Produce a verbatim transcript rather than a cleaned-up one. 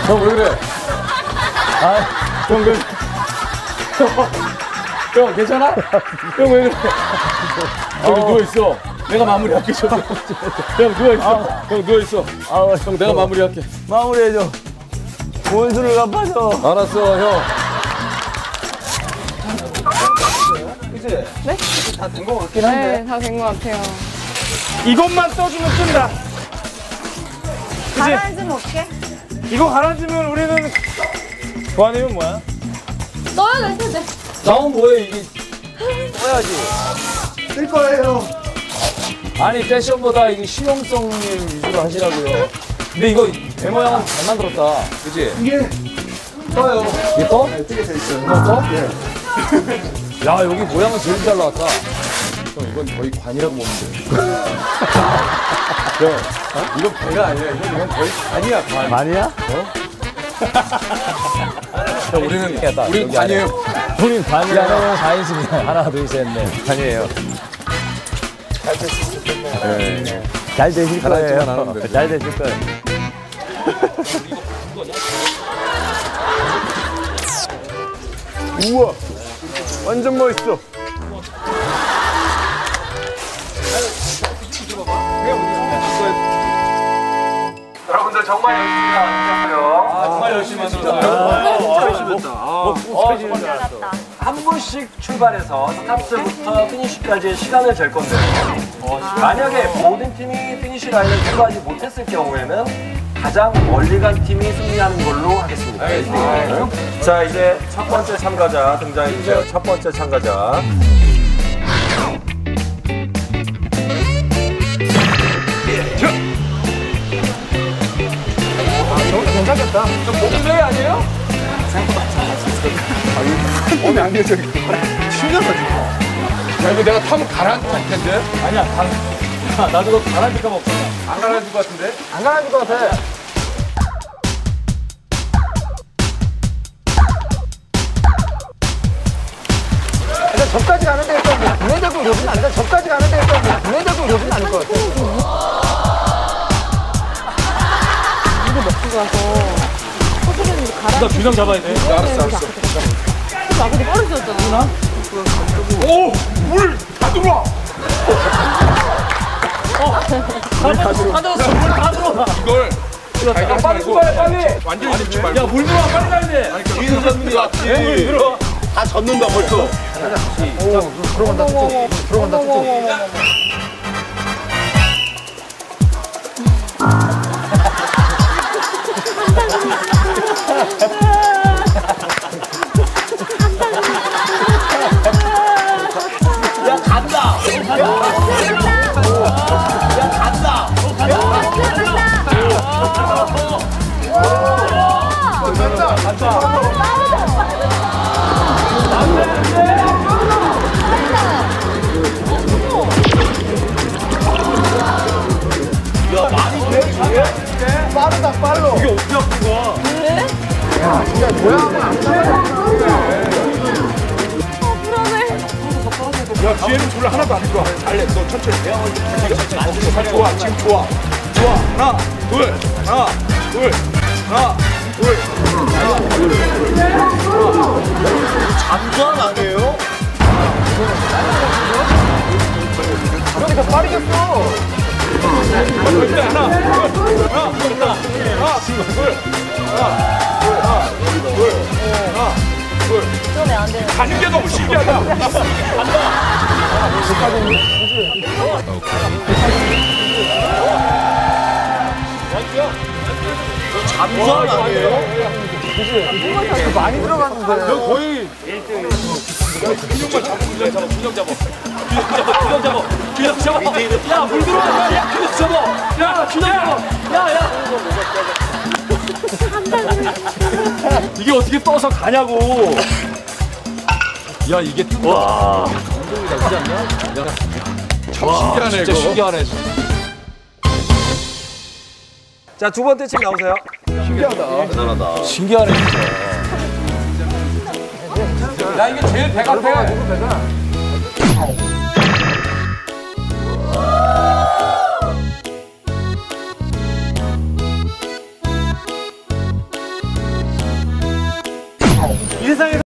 형 왜 그래? 아, 형 왜? 형 괜찮아? 형 왜 그래? 여기 누워 있어. 내가 마무리할게. 형 누워 있어. 형 누워 있어. 형 내가 마무리할게. 마무리해줘. 원수를 갚아줘. 알았어, 형. 그치? 네? 다 된 거 같긴 한데. 네, 다 된 것 같아요. 이것만 떠주면 끈다. 가라앉으면 어떡해? 이거 가라앉으면 우리는 보안이면 뭐야? 떠야 될 텐데. 나온 뭐해 이게? 떠야지. 뜰 거예요. 아니 패션보다 이게 실용성 위주로 하시라고요. 근데 이거 배 모양은 잘 만들었다. 그치? 이게 떠요. 이게 떠? 네, 뜨게 돼 있어요. 이거 떠? 예. 야 여기 모양은 제일 잘 나왔다. 형 이건 거의 관이라고 보면 돼. 형 어? 이건 배가 아니야. 이건, 이건 거의 관이야 관. 아니야? 어? 형 우리는 우리는 관이에요. 우린 반이야. 야, 사 인승이야. 하나 둘 셋 넷. 아니에요. 네. 잘 되실 가라앉지만 거예요. 않으면 돼. 잘 되실 거예요. 우와, 완전 멋있어. 여러분들 정말 열심히 하셨어요. 아, 정말 열심히 하셨어요. 진짜 열심히 했다. 어, 한 분씩 출발해서 스타트부터 피니시까지의 시간을 잴 건데요. 만약에 모든 팀이 피니시 라인을 통과하지 못했을 경우에는 가장 멀리 간 팀이 승리하는 걸로 하겠습니다. 알겠습니다. 자, 이제 첫 번째 참가자 등장해 주세요. 첫 번째 참가자. 괜찮겠다. 목소리 아니에요? 몸이 안 돼서 튕겨서 야 이거 내가 타면 가라앉을 텐데? 아니야, 강. 야, 나도 너 가라앉을까 봐 없잖아. 안 가라앉을 것 같은데? 안 가라앉을 것 같아. 일단 저까지 가는데 일단 뭐 분해적으로 요지는 안 돼. 저까지 가는데 일단 뭐 분해적으로 요지는 않을 것 같아. 이거 먹고 가서 허브는 가라. 나 균형 잡아야 돼. 알았어 알았어. 아, 근데 떨어졌잖아. 오! 물! 다 들어와! 다 들어왔어. 다 들어와. 이걸 야, 빨리 출발해, 빨리. 완전히 짚지 말고 야, 물 들어와, 빨리 가야 돼. 뒤에서 잡는 게 낫지. 물 들어와. 다 젖는다 벌써. 들어간다, 뚝뚝. 들어간다, 뚝뚝. 야, 간다. 야, 간다. 빠르다, 빨라. 이게 어떻게 아픈 거야? 야, 진짜 모양은 안 따라. 야 뒤에는 졸라 하나도 안 좋아. 잘해. 너 천천히 대항을 천천히 천천히. 좋아 지금 좋아. 좋아. 하나 둘 하나 둘 하나 둘. 잠수함 아니에요? 저기 더 빠르겠어. 절대 하나 둘 하나 둘 하나 둘 하나 둘 하나 둘 하나 둘. 그러면 안 되는. 가는 게 너무 신기하다. 잠수함 아니에요? 그치? 많이 들어갔는데. 너 거의 균형만 잡아, 균형 잡아, 균형 잡아. 균형 잡아, 균형 잡아, 균형 잡아. 야, 물 들어와. 야, 균형 잡아. 야, 균형 잡아. 야, 야. 이게 어떻게 떠서 가냐고. 야 이게 뜬다. 와. 감동이다 그렇지 않냐? 참 신기하네 진짜 이거. 신기하네. 자, 두 번째 책 나오세요. 신기하다. 대단하다. 신기하네 진짜. 야 이게 제일 배 같아. 누구 배가? 세상에서